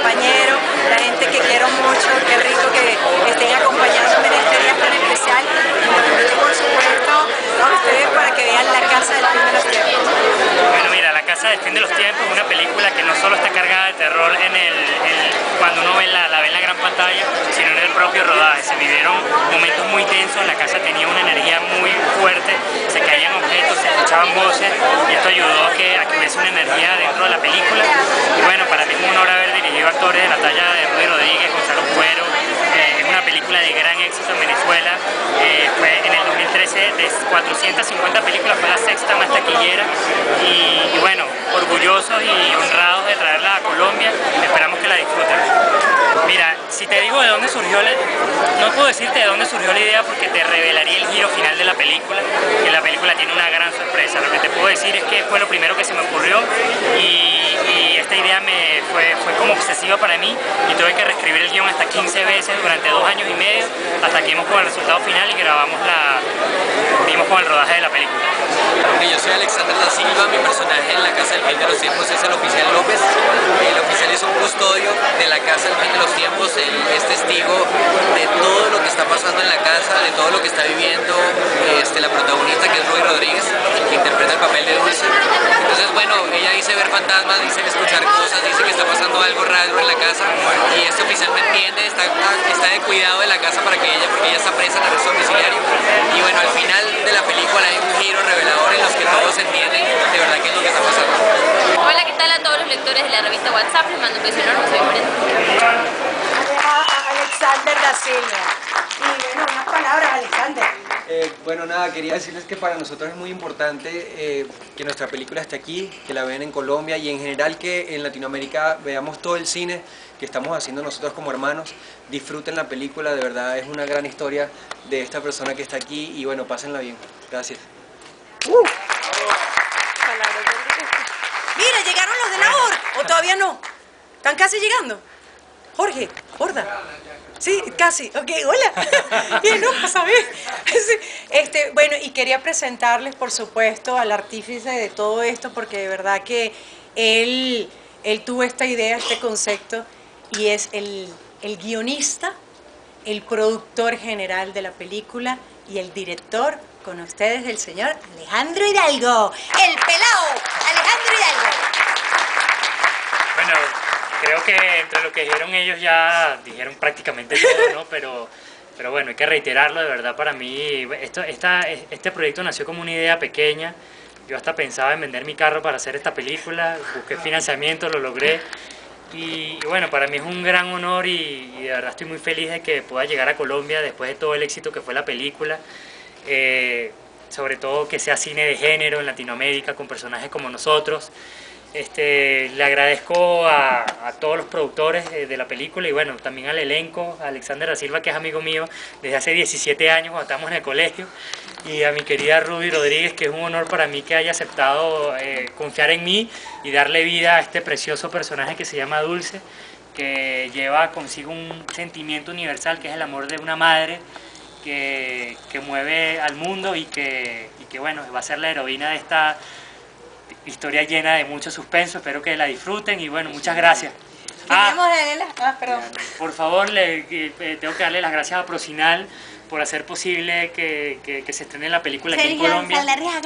compañeros, la gente que quiero mucho, qué rico que estén acompañándome en este día tan especial. Y los invito, por supuesto, a ustedes para que vean La Casa del Fin de los Tiempos. Bueno, mira, La Casa del Fin de los Tiempos es una película que no solo está cargada de terror cuando uno la ve en la gran pantalla, sino en el propio rodaje. Se vivieron momentos muy tensos, la casa tenía una energía muy fuerte, se caían objetos, se escuchaban voces, y esto ayudó a que hubiese una energía dentro de la película. Y bueno, para mí es un honor haber dirigido actores de la talla de Rudy Rodríguez, Gonzalo Cuero. Es una película de gran éxito en Venezuela. Fue en el 2013, de 450 películas, fue la sexta más taquillera. Y bueno, orgullosos y honrados de traerla a Colombia. Esperamos que la disfruten. Mira, si te digo de dónde surgió, no puedo decirte de dónde surgió la idea porque te revelaría el giro final de la película, y la película tiene una gran sorpresa. Lo que te puedo decir es que fue lo primero que se me ocurrió y esta idea fue como obsesiva para mí, y tuve que reescribir el guión hasta 15 veces durante 2 años y medio hasta que vimos con el resultado final y vimos con el rodaje de la película. Yo soy Alexander da Silva, mi personaje en La Casa del Fin de los Tiempos es el oficial López. El oficial es un custodio de la Casa del Fin de los Tiempos, él es testigo de todo lo que está pasando en la casa, de todo lo que está viviendo la protagonista, que es Rudy Rodríguez, que interpreta el papel de Dulce. Entonces, bueno, ella dice ver fantasmas, dice escuchar cosas, dice que está pasando algo raro en la casa, y este oficial me entiende, está de cuidado de la casa porque ella está presa en arresto domiciliario. Y bueno, al final de la película hay un giro revelador en los que todos entienden de verdad qué es lo que está pasando. Hola, ¿qué tal a todos los lectores de la revista WhatsApp? Les mando un beso enorme, soy Brenda. Alexander da Silva. Y bueno, unas palabras, Alexander. Bueno, nada, quería decirles que para nosotros es muy importante que nuestra película esté aquí, que la vean en Colombia y en general que en Latinoamérica veamos todo el cine que estamos haciendo nosotros como hermanos. Disfruten la película, de verdad es una gran historia de esta persona que está aquí y bueno, pásenla bien. Gracias. Mira, llegaron los de la hora, o todavía no. ¿Están casi llegando? Jorge, Horda. Sí, casi. Ok, hola. Bien, no, a saber. Bueno, y quería presentarles, por supuesto, al artífice de todo esto, porque de verdad que él tuvo esta idea, este concepto, y es el guionista, el productor general de la película y el director, con ustedes, el señor Alejandro Hidalgo. El pelao, Alejandro Hidalgo. Bueno, creo que entre lo que dijeron ellos ya dijeron prácticamente todo, ¿no? Pero bueno, hay que reiterarlo, de verdad para mí, este proyecto nació como una idea pequeña. Yo hasta pensaba en vender mi carro para hacer esta película, busqué financiamiento, lo logré. Y bueno, para mí es un gran honor y de verdad estoy muy feliz de que pueda llegar a Colombia después de todo el éxito que fue la película. Sobre todo que sea cine de género en Latinoamérica con personajes como nosotros. Le agradezco a todos los productores de la película y bueno, también al elenco, a Alexander da Silva, que es amigo mío desde hace 17 años cuando estábamos en el colegio, y a mi querida Rudy Rodríguez, que es un honor para mí que haya aceptado confiar en mí y darle vida a este precioso personaje que se llama Dulce, que lleva consigo un sentimiento universal que es el amor de una madre que mueve al mundo y que bueno, va a ser la heroína de esta historia llena de mucho suspenso. Espero que la disfruten y bueno, muchas gracias. Perdón. Por favor, tengo que darle las gracias a Procinal por hacer posible que se estrene la película aquí en Colombia.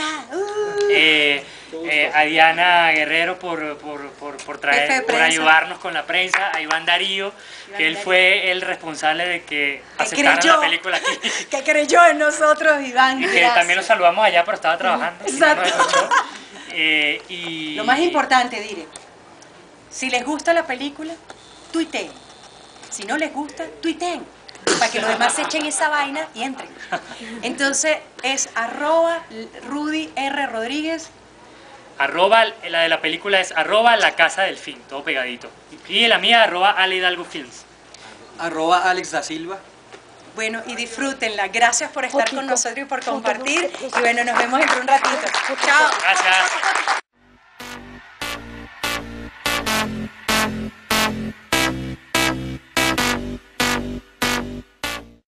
A Diana Guerrero por ayudarnos con la prensa, a Iván Darío, que él fue el responsable de que aceptaran la película aquí. Que creyó en nosotros, Iván. Y que también lo saludamos allá, pero estaba trabajando. Exacto. Y lo más importante, diré, si les gusta la película, tuiteen. Si no les gusta, tuiteen. Para que los demás se echen esa vaina y entren. Entonces es @Rudy R. Rodríguez. La de la película es @La Casa del Fin, todo pegadito. Y la mía @Ale Hidalgo Films. @Alex da Silva. Bueno, y disfrútenla. Gracias por estar con nosotros y por compartir. Y bueno, nos vemos dentro de un ratito. Chao. Gracias.